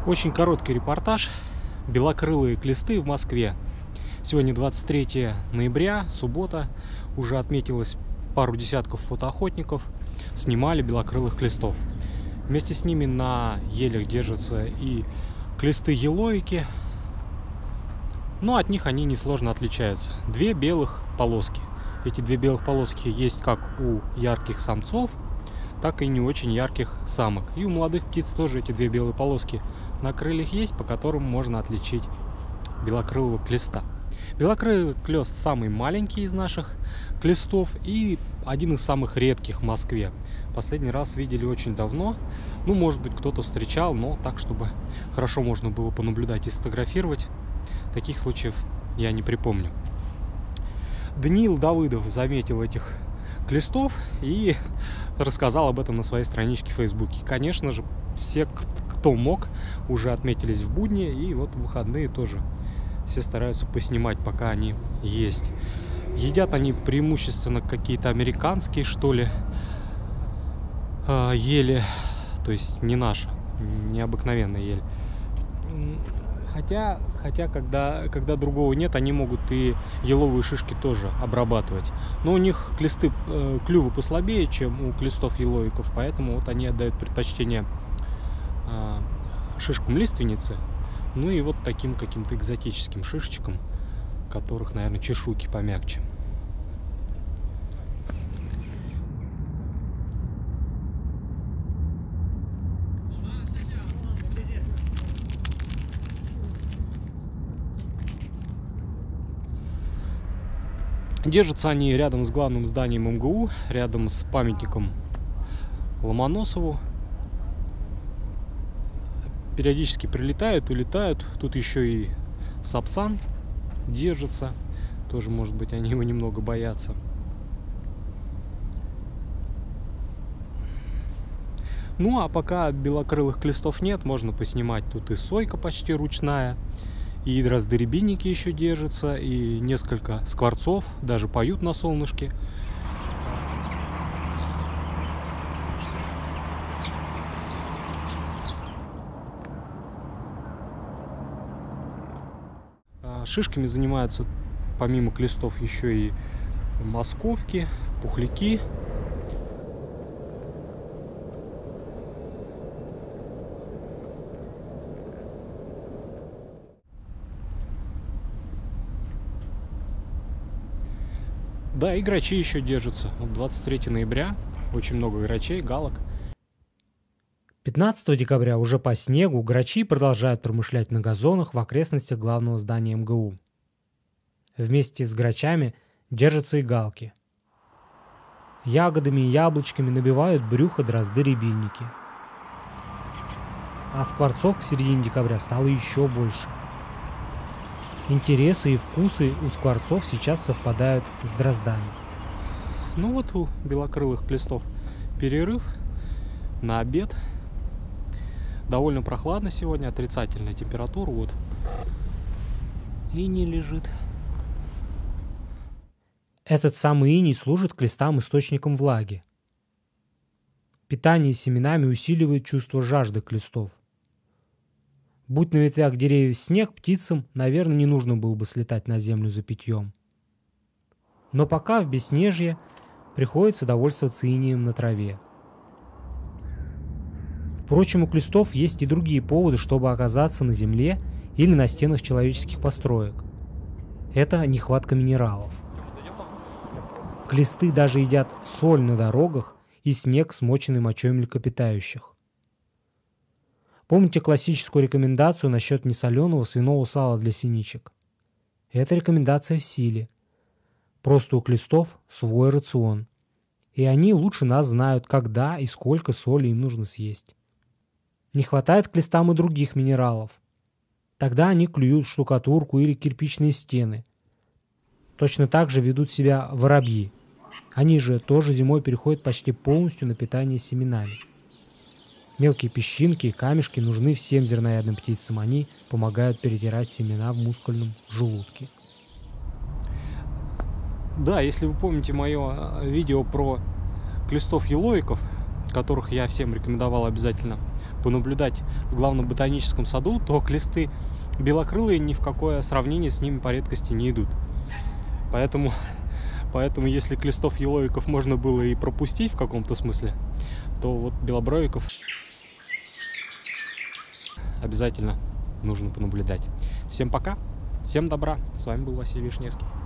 Очень короткий репортаж. Белокрылые клесты в Москве. Сегодня 23 ноября, суббота. Уже отметилось пару десятков фотоохотников. Снимали белокрылых клестов. Вместе с ними на елях держатся и клесты еловики. Но от них они несложно отличаются. Две белых полоски. Эти две белых полоски есть как у ярких самцов, так и не очень ярких самок. И у молодых птиц тоже эти две белые полоски на крыльях есть, по которым можно отличить белокрылого клеста. Белокрылый клест самый маленький из наших клестов и один из самых редких в Москве. Последний раз видели очень давно. Ну, может быть, кто-то встречал, но так, чтобы хорошо можно было понаблюдать и сфотографировать. Таких случаев я не припомню. Даниил Давыдов заметил этих клестов и рассказал об этом на своей страничке в Фейсбуке. Конечно же, все, кто мог, уже отметились в будни, и вот в выходные тоже все стараются поснимать, пока они есть. Едят они преимущественно какие-то американские, что ли, ели, то есть не наша, необыкновенная ель. Хотя когда другого нет, они могут и еловые шишки тоже обрабатывать. Но у них клесты, клювы послабее, чем у клестов еловиков, поэтому вот они отдают предпочтение шишкам лиственницы, ну и вот таким каким-то экзотическим шишечкам, у которых, наверное, чешуйки помягче. Держатся они рядом с главным зданием МГУ, рядом с памятником Ломоносову. Периодически прилетают, улетают. Тут еще и Сапсан держится. Тоже, может быть, они его немного боятся. Ну, а пока белокрылых клестов нет, можно поснимать. Тут и сойка почти ручная, и дроздыребинники еще держатся, и несколько скворцов даже поют на солнышке. Шишками занимаются помимо клестов еще и московки, пухляки. Да, и грачи еще держатся. Вот 23 ноября, очень много грачей, галок. 15 декабря уже по снегу грачи продолжают промышлять на газонах в окрестностях главного здания МГУ. Вместе с грачами держатся и галки. Ягодами и яблочками набивают брюхо дрозды-рябинники. А скворцов к середине декабря стало еще больше. Интересы и вкусы у скворцов сейчас совпадают с дроздами. Ну вот у белокрылых клестов перерыв на обед. Довольно прохладно сегодня, отрицательная температура, вот. И не лежит. Этот самый иней служит клестам источником влаги. Питание семенами усиливает чувство жажды клестов. Будь на ветвях деревьев снег, птицам, наверное, не нужно было бы слетать на землю за питьем. Но пока в бесснежье приходится довольствоваться инеем на траве. Впрочем, у клестов есть и другие поводы, чтобы оказаться на земле или на стенах человеческих построек. Это нехватка минералов. Клесты даже едят соль на дорогах и снег, смоченный мочой млекопитающих. Помните классическую рекомендацию насчет несоленого свиного сала для синичек? Эта рекомендация в силе. Просто у клестов свой рацион. И они лучше нас знают, когда и сколько соли им нужно съесть. Не хватает клестам и других минералов. Тогда они клюют штукатурку или кирпичные стены. Точно так же ведут себя воробьи. Они же тоже зимой переходят почти полностью на питание семенами. Мелкие песчинки и камешки нужны всем зерноядным птицам. Они помогают перетирать семена в мускульном желудке. Да, если вы помните мое видео про клестов еловиков, которых я всем рекомендовал обязательно понаблюдать в главном ботаническом саду, то клесты белокрылые ни в какое сравнение с ними по редкости не идут. Поэтому если клестов еловиков можно было и пропустить в каком-то смысле, то вот белобровиков обязательно нужно понаблюдать. Всем пока, всем добра. С вами был Василий Вишневский.